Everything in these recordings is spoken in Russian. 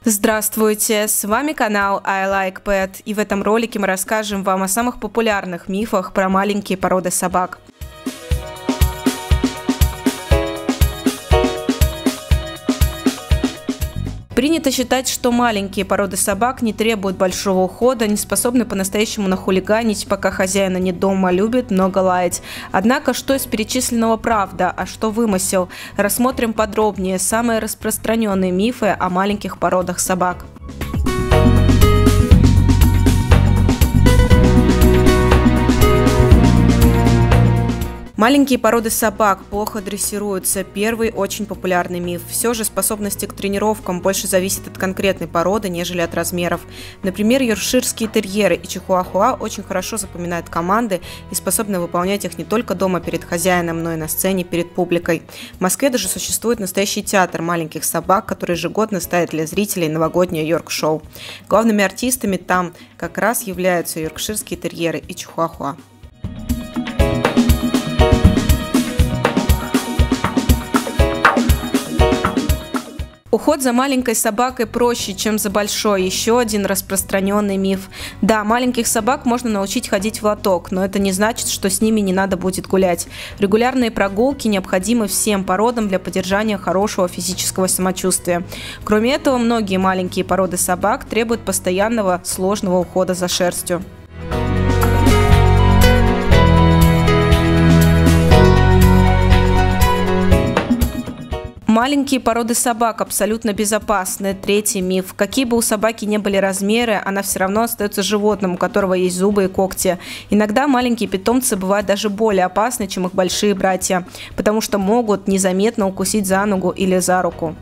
Здравствуйте, с вами канал I Like Pet, и в этом ролике мы расскажем вам о самых популярных мифах про маленькие породы собак. Принято считать, что маленькие породы собак не требуют большого ухода, не способны по-настоящему нахулиганить, пока хозяина нет дома, любят много лаять. Однако, что из перечисленного правда, а что вымысел? Рассмотрим подробнее самые распространенные мифы о маленьких породах собак. Маленькие породы собак плохо дрессируются. Первый очень популярный миф. Все же способности к тренировкам больше зависят от конкретной породы, нежели от размеров. Например, йоркширские терьеры и чихуахуа очень хорошо запоминают команды и способны выполнять их не только дома перед хозяином, но и на сцене перед публикой. В Москве даже существует настоящий театр маленьких собак, который ежегодно ставит для зрителей новогоднее йорк-шоу. Главными артистами там как раз являются йоркширские терьеры и чихуахуа. Уход за маленькой собакой проще, чем за большой. Еще один распространенный миф. Да, маленьких собак можно научить ходить в лоток, но это не значит, что с ними не надо будет гулять. Регулярные прогулки необходимы всем породам для поддержания хорошего физического самочувствия. Кроме этого, многие маленькие породы собак требуют постоянного сложного ухода за шерстью. Маленькие породы собак абсолютно безопасны. Третий миф. Какие бы у собаки ни были размеры, она все равно остается животным, у которого есть зубы и когти. Иногда маленькие питомцы бывают даже более опасны, чем их большие братья, потому что могут незаметно укусить за ногу или за руку.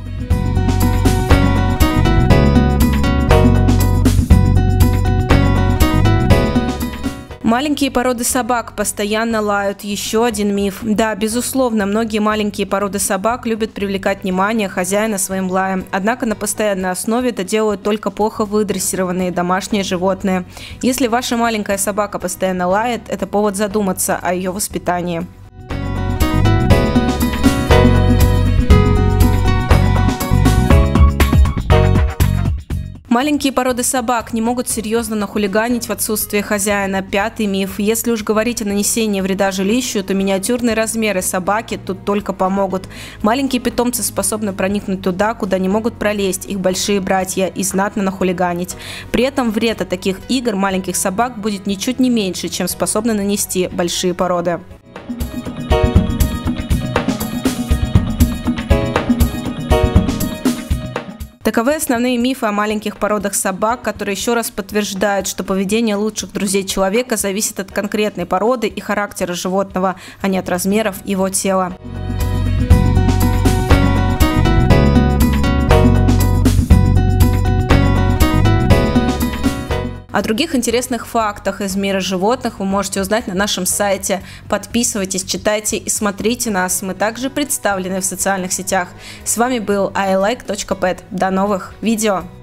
Маленькие породы собак постоянно лают. Еще один миф. Да, безусловно, многие маленькие породы собак любят привлекать внимание хозяина своим лаем. Однако на постоянной основе это делают только плохо выдрессированные домашние животные. Если ваша маленькая собака постоянно лает, это повод задуматься о ее воспитании. Маленькие породы собак не могут серьезно нахулиганить в отсутствие хозяина. Пятый миф. Если уж говорить о нанесении вреда жилищу, то миниатюрные размеры собаки тут только помогут. Маленькие питомцы способны проникнуть туда, куда не могут пролезть их большие братья, и знатно нахулиганить. При этом вред от таких игр маленьких собак будет ничуть не меньше, чем способны нанести большие породы. Таковы основные мифы о маленьких породах собак, которые еще раз подтверждают, что поведение лучших друзей человека зависит от конкретной породы и характера животного, а не от размеров его тела. О других интересных фактах из мира животных вы можете узнать на нашем сайте. Подписывайтесь, читайте и смотрите нас. Мы также представлены в социальных сетях. С вами был ilike.pet. До новых видео!